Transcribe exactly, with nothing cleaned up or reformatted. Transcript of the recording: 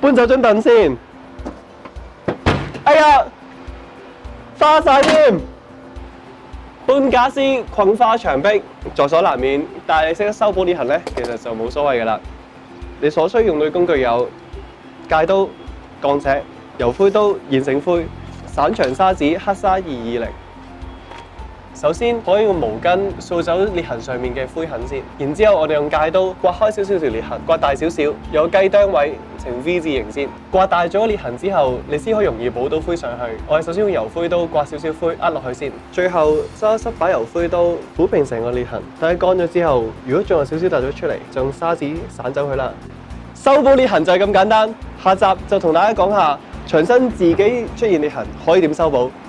搬走張凳先。哎呀，花晒添！搬家私困花牆壁，在所難免。但係你識得修補裂痕咧，其實就冇所謂㗎啦。你所需用到嘅工具有戒刀、鋼尺、油灰刀、現成灰、散長砂紙、黑砂二二零。首先可以用毛巾掃走裂痕上面嘅灰痕先，然之後我哋用戒刀刮開少少條裂痕，刮大少少，有雞啄位呈 V 字形先。刮大咗裂痕之後，你先可以容易補到灰上去。我哋首先用油灰刀刮少少灰呃落去先，最後揸濕把油灰刀撫平成個裂痕。等佢乾咗之後，如果仲有少少凸咗出嚟，就用砂紙散走佢啦。修補裂痕就係咁簡單。下集就同大家講下牆身自己出現裂痕可以點修補。